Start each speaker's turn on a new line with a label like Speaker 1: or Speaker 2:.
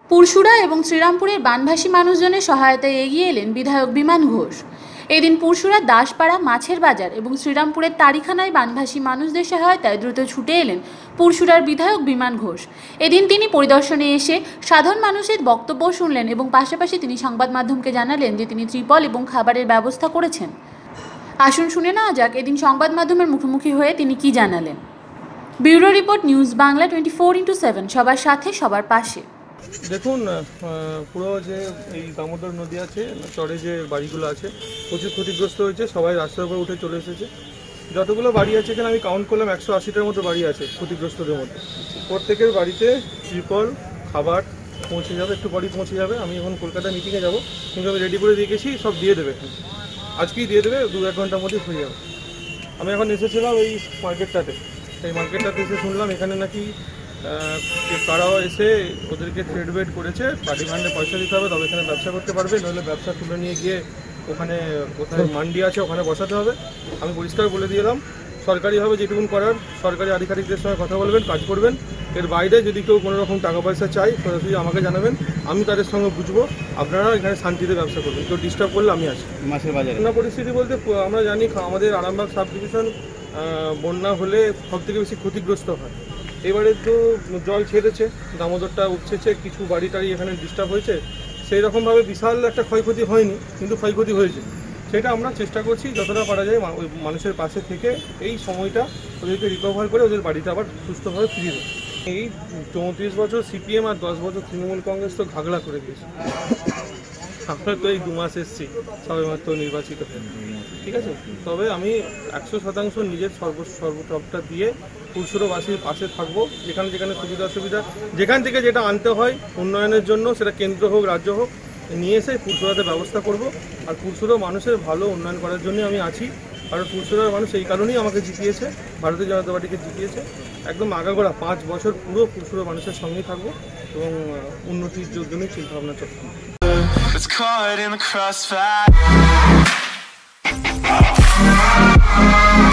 Speaker 1: পুরশুরা এবং শ্রীরামপুরের বানভাসী মানুষজনের সহায়তায় এগিয়ে এলেন বিধায়ক বিমান ঘোষ। এদিন পুরশুরার দাসপাড়া, মাছের বাজার এবং শ্রীরামপুরের তারিখানায় বানভাসী মানুষদের সহায়তায় দ্রুত ছুটে এলেন পুরশুরার বিধায়ক বিমান ঘোষ। এদিন তিনি পরিদর্শনে এসে সাধারণ মানুষের বক্তব্য শুনলেন এবং পাশাপাশি তিনি সংবাদ মাধ্যমকে জানালেন যে তিনি ত্রিপল এবং খাবারের ব্যবস্থা করেছেন। আসুন শুনে নেওয়া যাক এদিন সংবাদ মাধ্যমের মুখোমুখি হয়ে তিনি কি জানালেন। Bureau report, news Bangla 24x7, সবার সাথে সবার পাশে।
Speaker 2: দেখুন, পুরো যে এই দামোদর নদী আছে, চরে যে বাড়িগুলো আছে প্রচুর ক্ষতিগ্রস্ত হয়েছে। সবাই রাস্তার উপরে উঠে চলে এসেছে। যতগুলো বাড়ি আছে এখানে আমি কাউন্ট করলাম 180টার মতো বাড়ি আছে ক্ষতিগ্রস্তদের মধ্যে। প্রত্যেকের বাড়িতে ত্রিপল, খাবার পৌঁছে যাবে, একটু পরই পৌঁছে যাবে। আমি এখন কলকাতা মিটিংয়ে যাবো, কিন্তু আমি রেডি করে দিয়ে গেছি, সব দিয়ে দেবে, আজকেই দিয়ে দেবে, 2-1 ঘন্টার মধ্যেই হয়ে যাবে। আমি এখন এসেছিলাম এই মার্কেটটাতে, সেই মার্কেটটাতে এসে শুনলাম এখানে নাকি কারাও এসে ওদেরকে থ্রেড করেছে, পার্টি ফান্ডে পয়সা দিতে হবে তবে এখানে ব্যবসা করতে পারবে, নইলে ব্যবসা তুলে নিয়ে গিয়ে ওখানে কোথায় মান্ডি আছে ওখানে বসাতে হবে। আমি পরিষ্কার বলে দিলাম, সরকারিভাবে যেটুকুন করার সরকারি আধিকারিকদের সঙ্গে কথা বলবেন, কাজ করবেন। এর বাইরে যদি কেউ কোনো রকম টাকা পয়সা চাই সরাসরি আমাকে জানাবেন, আমি তাদের সঙ্গে বুঝবো। আপনারা এখানে শান্তিতে ব্যবসা করবেন, কেউ ডিস্টার্ব করলে আমি আছি। মাছের বাজারে না পরিস্থিতি বলতে আমরা জানি আমাদের আরামবাগ সাব ডিভিশন বন্যা হলে সবথেকে বেশি ক্ষতিগ্রস্ত হয়। এবারে তো জল ছেড়েছে, দামোদরটা উঠছেছে, কিছু বাড়ি টাড়ি এখানে ডিস্টার্ব হয়েছে। সেই রকমভাবে বিশাল একটা ক্ষয়ক্ষতি হয়নি, কিন্তু ক্ষয়ক্ষতি হয়েছে। সেটা আমরা চেষ্টা করছি যতটা পারা যায় ওই মানুষের পাশে থেকে এই সময়টা ওদেরকে রিকভার করে ওদের বাড়িতে আবার সুস্থভাবে ফিরিয়ে দেয়। এই 34 বছর সিপিএম আর 10 বছর তৃণমূল কংগ্রেস তো ঘাগড়া করে দিয়েছে। আমরা তো এই 2 মাস এসেছি সবেমাত্র নির্বাচিত হয়ে, ঠিক আছে। তবে আমি 100% নিজের সর্বটপটা দিয়ে পুরশুরাবাসীর পাশে থাকবো। যেখানে যেখানে সুবিধা অসুবিধা, যেখান থেকে যেটা আনতে হয় উন্নয়নের জন্য, সেটা কেন্দ্র হোক রাজ্য হোক, নিয়ে এসে পুরশুরাতে ব্যবস্থা করব। আর পুরশুরা মানুষের ভালো উন্নয়ন করার জন্য আমি আছি। কারণ পুরশুরার মানুষ এই কারণেই আমাকে জিতিয়েছে, ভারতীয় জনতা পার্টিকে জিতিয়েছে। একদম আগাগোড়া 5 বছর পুরো পুরশুরা মানুষের সঙ্গেই থাকবো এবং উন্নতির জন্যই চিন্তাভাবনা চলছে। It's caught in the crossfire.